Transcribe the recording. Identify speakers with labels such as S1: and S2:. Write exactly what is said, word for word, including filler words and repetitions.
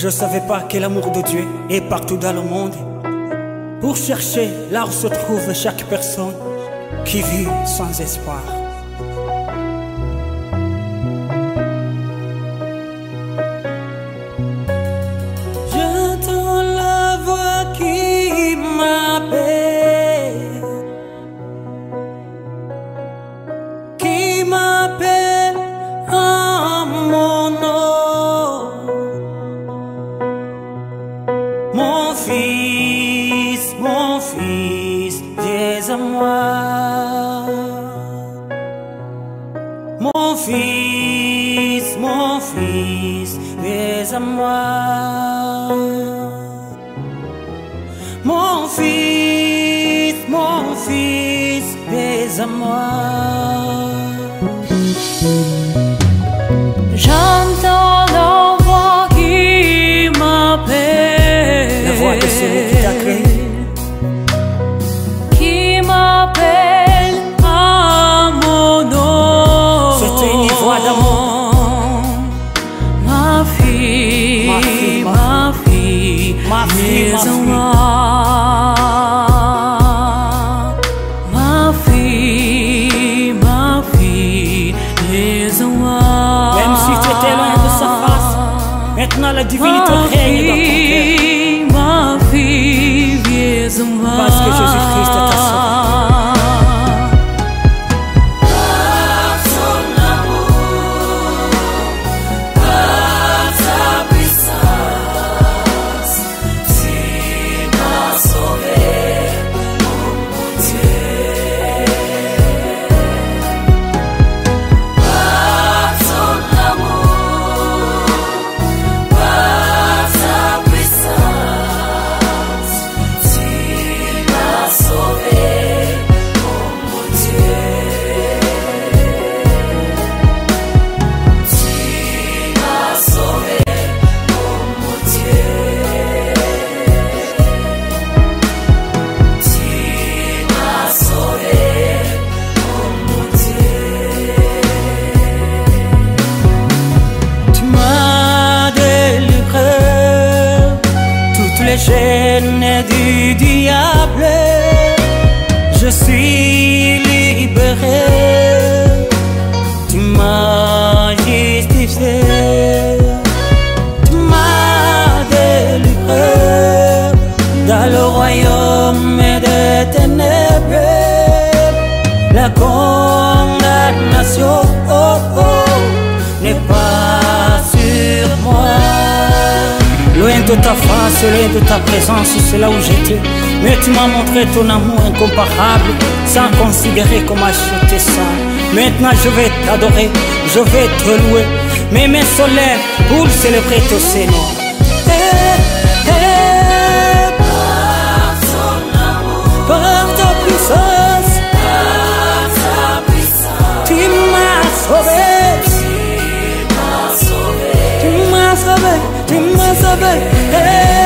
S1: Je savais pas que l'amour de Dieu est partout dans le monde. Pour chercher là où se trouve chaque personne qui vit sans espoir. J'entends la voix qui m'appelle, qui m'appelle en mon nom. Mon fils, mon fils, viens à moi. Mon fils, mon fils, viens à moi. Mon fils, mon fils, viens à moi.
S2: J'entends la voix qui m'appelle,
S1: la voix de celui qui t'a créé,
S2: qui m'appelle à mon nom.
S1: C'était une voix d'amour.
S2: Ma fille,
S1: ma fille,
S2: ma fille,
S1: ma fille, ma fille.
S2: Ma fille, ma fille, viens à moi.
S1: Même si tu étais loin de sa face, maintenant la divinité règne dans ton cœur.
S2: Ma fille, viens à moi.
S1: Parce que Jésus-Christ t'a sauvé. Les chaînes du diable, je suis libéré. Tu m'as justifié, tu m'as délivré dans le royaume des ténèbres. La condamnation oh, oh, n'est pas sur moi. Loin de ta face, loin de ta présence, c'est là où j'étais. Mais tu m'as montré ton amour incomparable, sans considérer comment acheter ça. Maintenant je vais t'adorer, je vais te louer. Mes mains se lèvent pour célébrer ton Seigneur. Hey, hey, par ton amour, par ta puissance, par ta puissance, tu m'as sauvé. Tu m'as sauvé, tu m'as sauvé, hey.